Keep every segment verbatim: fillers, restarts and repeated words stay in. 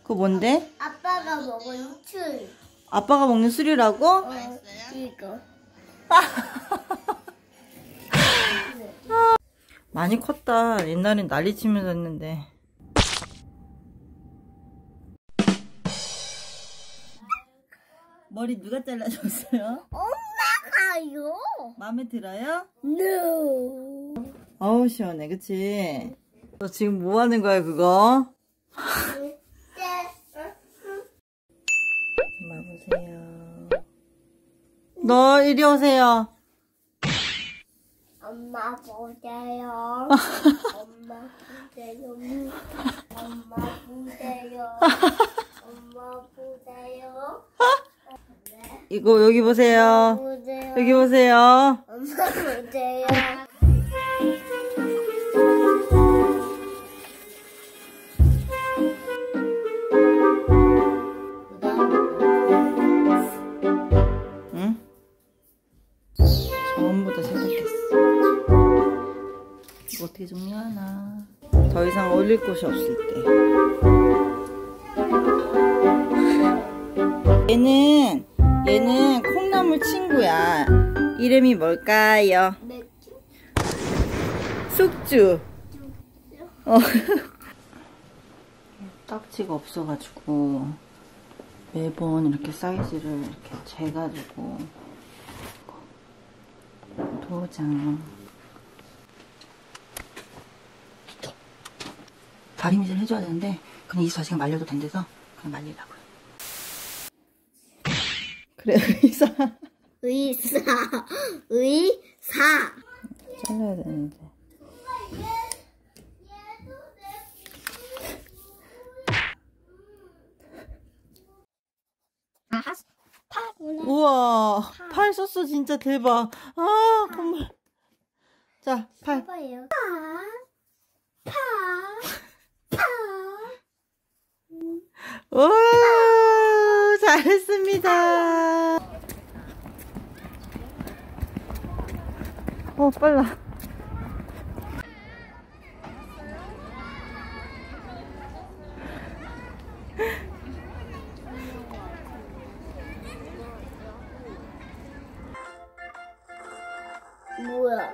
그거 뭔데? 아빠가 먹은 술. 아빠가 먹는 술이라고? 어, 이거. 많이 컸다. 옛날엔 난리치면서 했는데. 머리 누가 잘라줬어요? 엄마가요? 마음에 들어요? No. 어우 시원해, 그치? 너 지금 뭐 하는 거야, 그거? 엄마 보세요. 너 이리 오세요. 엄마 보세요. 엄마 보세요. 엄마 보세요. 엄마 보세요. 이거 여기 보세요. 보세요. 여기 보세요. 엄마 보세요. 응? 전부 다 세탁했어. 이거 어떻게 정리하나? 더 이상 올릴 곳이 없을 때. 얘는 얘는 콩나물 친구야. 이름이 뭘까요? 맥주. 숙주. 어. 딱지가 없어가지고 매번 이렇게 사이즈를 이렇게 재가지고 도장 다리미질 해줘야 되는데 그냥 이수 아직 말려도 된대서 그냥 말리려고요. 그래 의사 의사. 의사. 잘라야 되는데. 우와, 팔 썼어. 진짜 대박. 아 정말. 자, 팔. 봐요. 파. 파. 파. 오, 잘했습니다. 어, 빨라. 뭐야?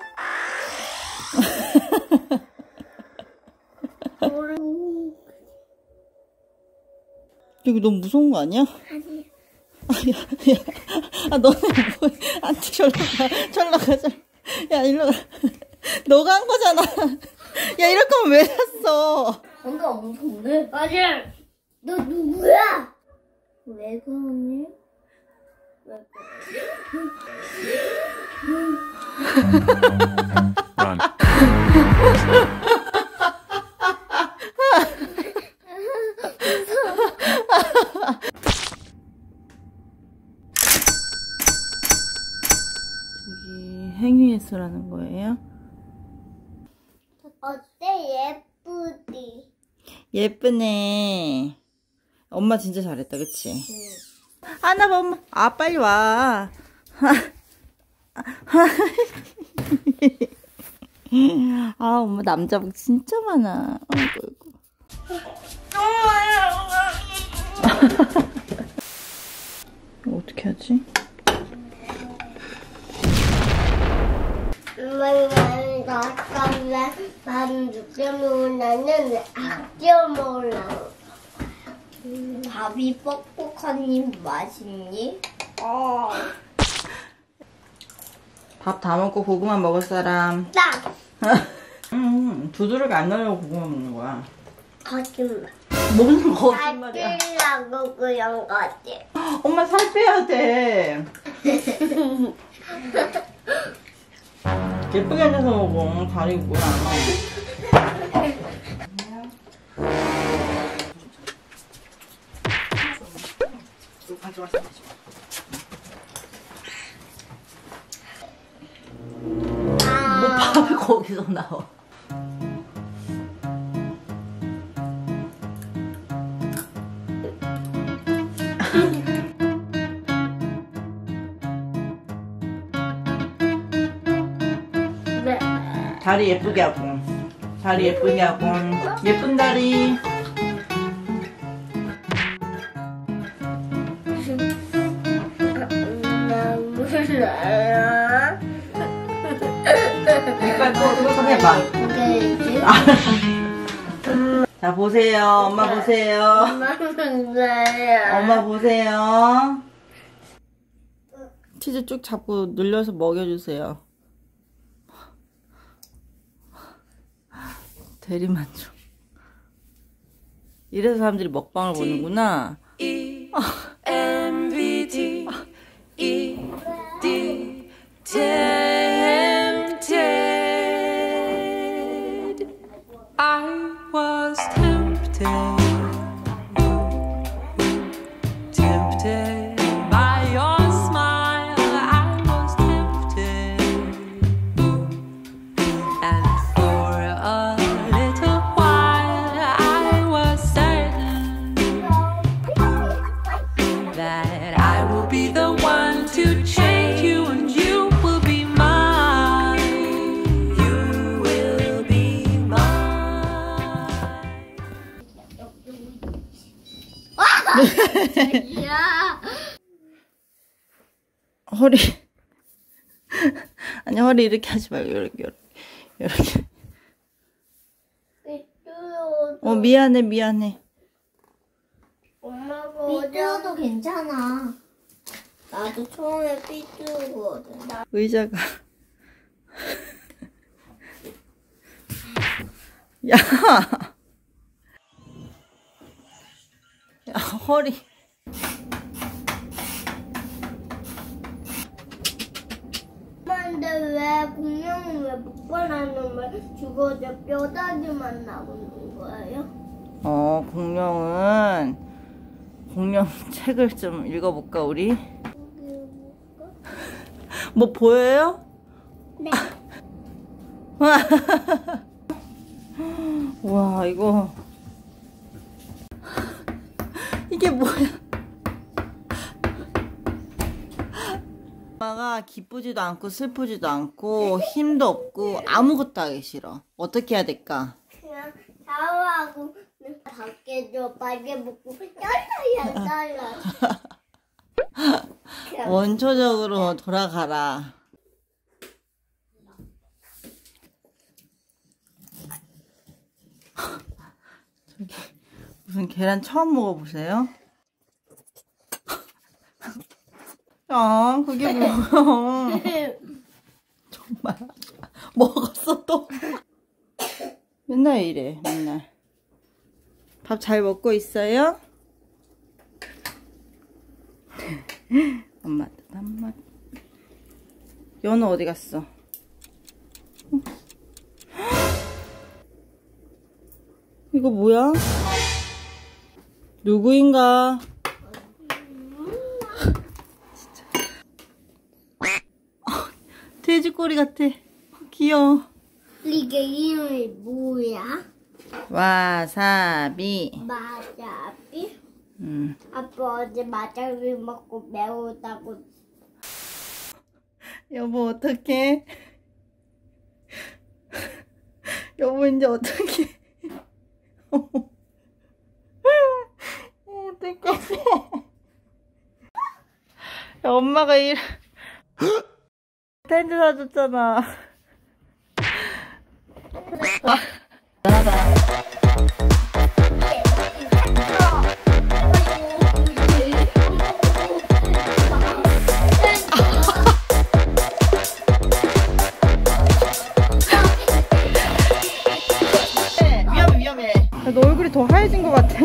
여기 너무 무서운 거 아니야? 아니. 아, 야, 야. 아, 너네 뭐, 안 튀, 절로 가, 절로 가, 절로. 야, 일로 가. 너가 한 거잖아. 야, 이럴 거면 왜 샀어? 뭔가 무서운데? 맞아. 너 누구야? 왜 그러니? 왜 Run. 저기 행위예술하는 거예요? 어때? 예쁘디? 예쁘네. 엄마 진짜 잘했다, 그치? 응. 하나 봐, 엄마. 아, 빨리 와. 아, 엄마 남자복 진짜 많아. 아이고, 아이고. 이거 어떻게 하지? 엄마는 아까 밥 늦게 먹으려면 아껴 먹으려고. 음, 밥이 뻑뻑하니 맛있니? 어. 밥 다 먹고 고구마 먹을 사람. 딱! 응, 두드러기 안 나려고 고구마 먹는 거야. 거짓말. 무슨 거짓말이야. 살찌려고 그런 거지. 엄마 살 빼야 돼. 예쁘게 앉아서 먹어. 다리 뭐야. 뭐 밥이 거기서 나와. 네. 다리 예쁘게 하고. 다리 예쁘게 하고. 예쁜 다리. 손 해봐. 이게 자, 보세요. 엄마 보세요. 엄마는 왜요? 엄마 보세요. 치즈 쭉 잡고 눌려서 먹여주세요. 대리만족. 이래서 사람들이 먹방을 보는구나. E M V T E D tempted. I was tempted, tempted by your smile. I was tempted, and for a little while I was certain that I will be the one to change you, and you will be mine. You will be mine. 야. 허리. 아니, 허리 이렇게 하지 말고, 이렇게, 이렇게. 이렇게. 어, 미안해, 미안해. 엄마가 삐뚤어도 괜찮아. 나도 처음에 삐뚤거든. 의자가. 야. 야, 허리. 근데 왜 공룡은 왜 목발하는 왜 죽어져 뼈다귀만 나오는 거예요? 어, 공룡은, 공룡 책을 좀 읽어볼까, 우리? 뭐 보여요? 네. 와, 이거. 이게 뭐야? 엄마가 기쁘지도 않고 슬프지도 않고 힘도 없고 아무것도 하기 싫어. 어떻게 해야 될까? 그냥 샤워하고 밖에도 빨개 먹고 열다야 달라. 원초적으로 돌아가라. 저기 무슨 계란 처음 먹어보세요? 아, 그게 뭐야? 정말 먹었어 또? 맨날 이래, 맨날. 밥 잘 먹고 있어요? 엄마, 엄마. 연우 어디 갔어? 어? 이거 뭐야? 누구인가? 진짜. 어, 돼지 꼬리 같아. 귀여워. 이게 이름이 뭐야? 와사비. 마자비? 음. 아빠 어제 마자비 먹고 매우다고. 여보 어떡해? 여보 이제 어떡해? 어떡해? 야, 엄마가 이 텐트 사줬잖아. 위험해 위험해. 야, 너 얼굴이 더 하얘진 것 같아.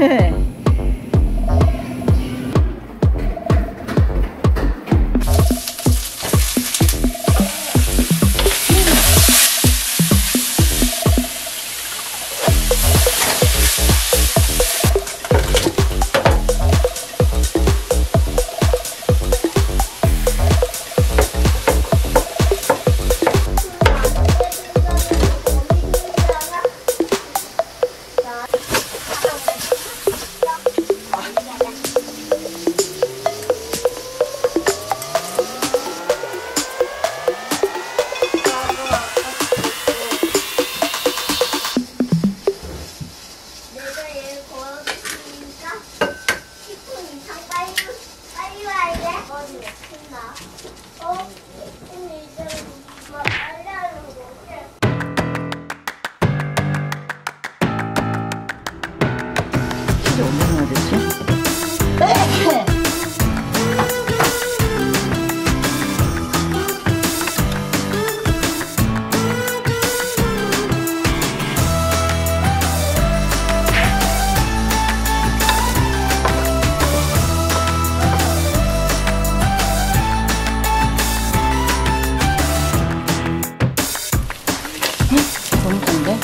치즈 얼마나 됐지? 너무 큰데?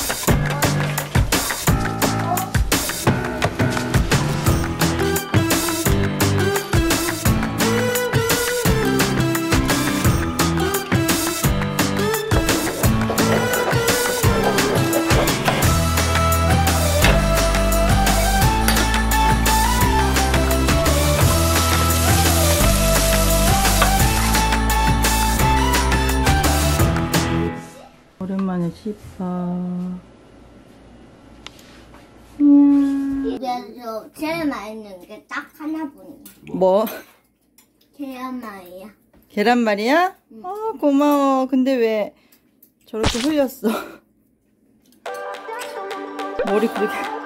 오랜만에 씹어. 음. 그래서 제일 맛있는 게 딱 하나뿐이야. 뭐? 계란말이야. 계란말이야? 응. 아, 고마워. 근데 왜 저렇게 흘렸어? 머리 그렇게.